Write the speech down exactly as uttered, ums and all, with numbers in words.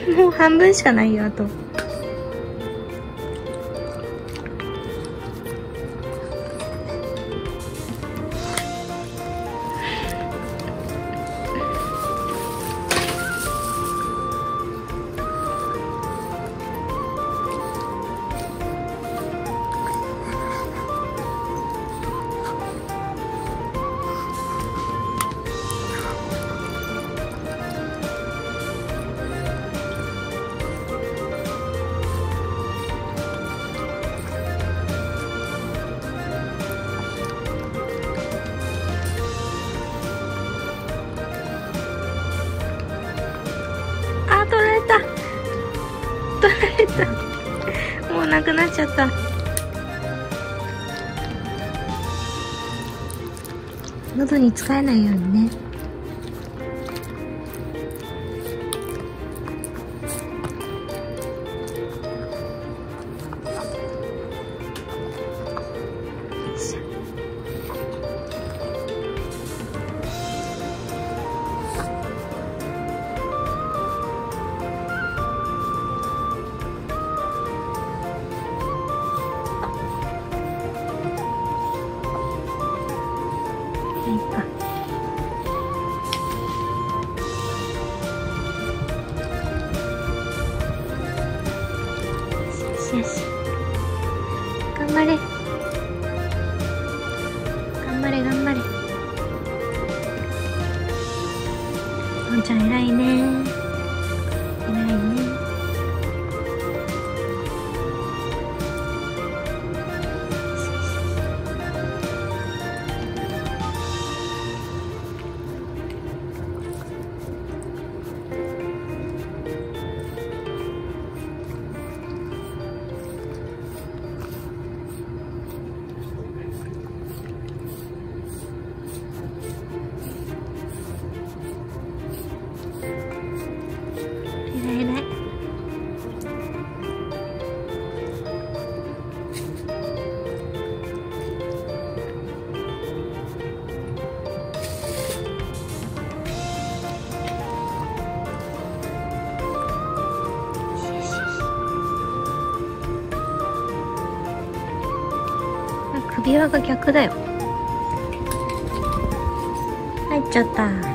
もう半分しかないよ、あと。取られた。もうなくなっちゃった。喉に使えないようにね。よし、頑張れ頑張れ頑張れ。のんちゃん偉いね、偉いね。首輪が逆だよ。入っちゃった。